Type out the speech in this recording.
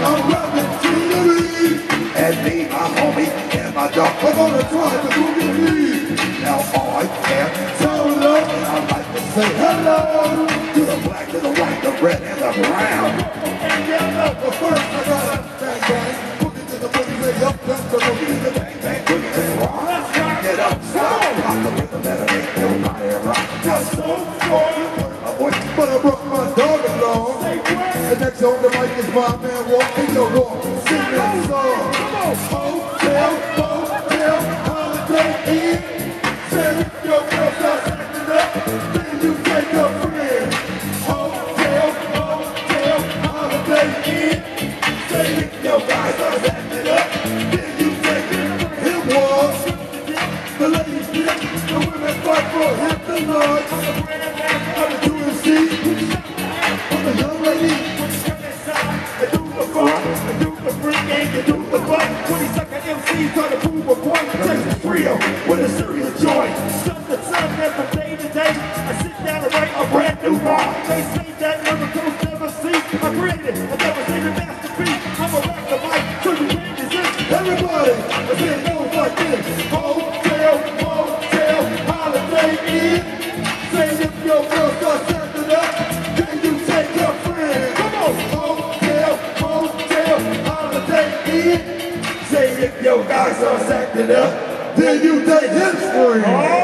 I'm rapping to the beat. And me, my homie, and my dog, we're gonna try to move the lead. Now I am Tone-Loc, and I'd like to say hello to the black, to the white, the red, and the brown. And yellow, but first I gotta bang bang, boogie to the boogie, lay up, that's the boogie to the bang bang, boogie to the rock. Get up, slow, rock the rhythm that'll make everybody rock. Now so but I brought my dog along. And next on the mic is my man walking the walk, singing song. Hotel, motel, holiday inn. Say if your girl starts acting up, then you take a friend. Hotel, motel, holiday inn. Say if your guy starts acting up, then you take it. It was the ladies dip, the women fight for him to lodge. I'm the UMC, I'm the young lady. I do the fun, I do the freak, and you do the fun. 20-second MC try to prove a point. Taste the real with a serious joy. Sun to sun, and from day to day, I sit down and write a brand new rhyme. They say that miracles never cease. I created a devastating masterpiece. I'm a rap the mic, so you can't resist. Everybody, let's hear it goes like this. Hotel, motel, holiday inn. Say if your girl starts acting up, then you take your friend. Come on, hotel, motel, holiday inn. Say if your guy starts acting up, then you take his friend.